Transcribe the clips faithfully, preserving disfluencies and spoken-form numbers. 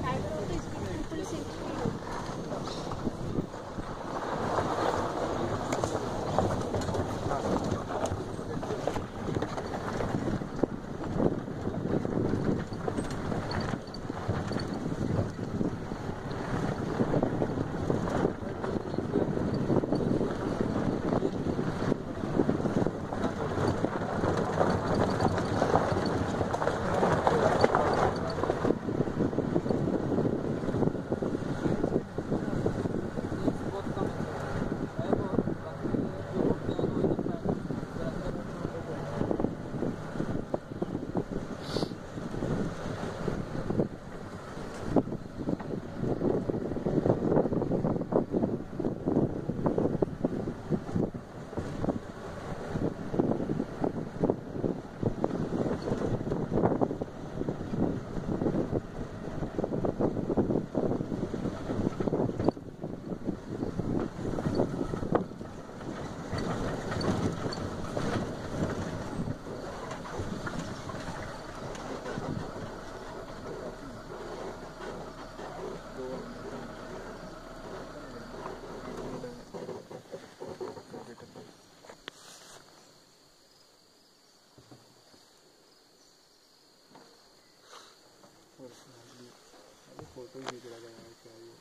Photo ही खींच रहा था यार, क्या ही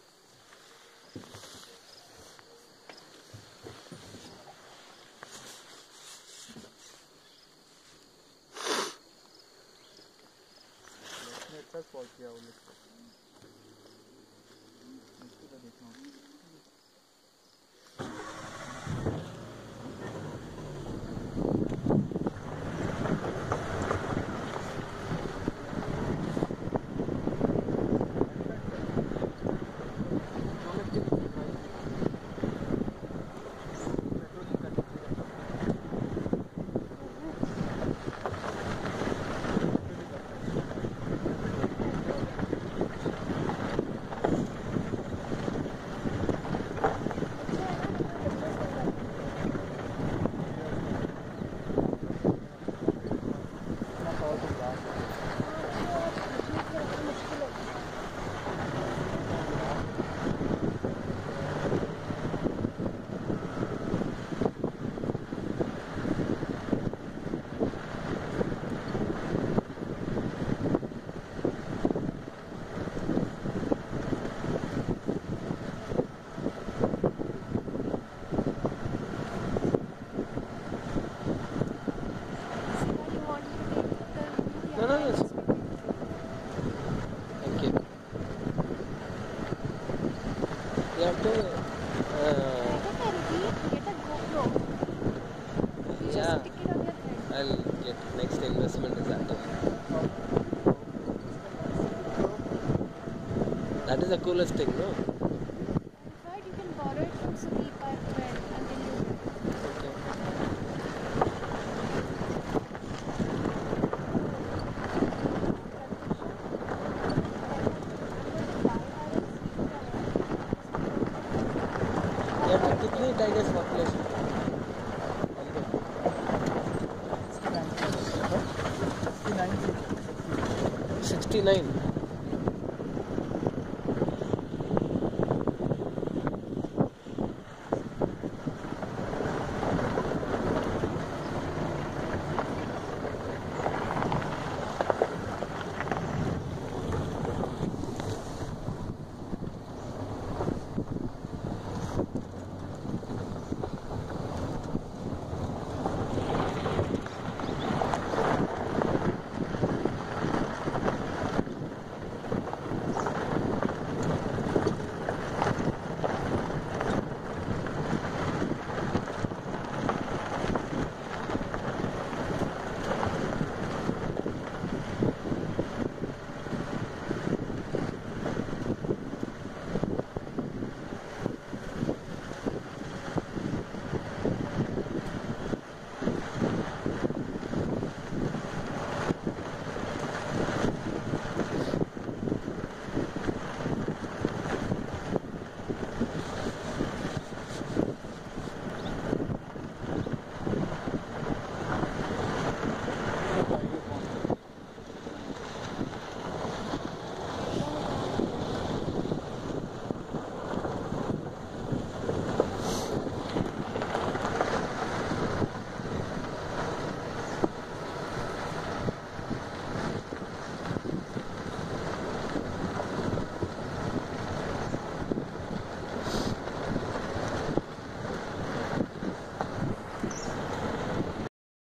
अच्छा स्पॉट किया वो लोग तो देखना No, no, no. Thank you. You have to. Uh, get a GoPro. Yeah. Just stick it on your head. I'll get next investment is that. That is the coolest thing, no? I've heard you can borrow it from Sudeep or friend until you. कितनी tigers population sixty nine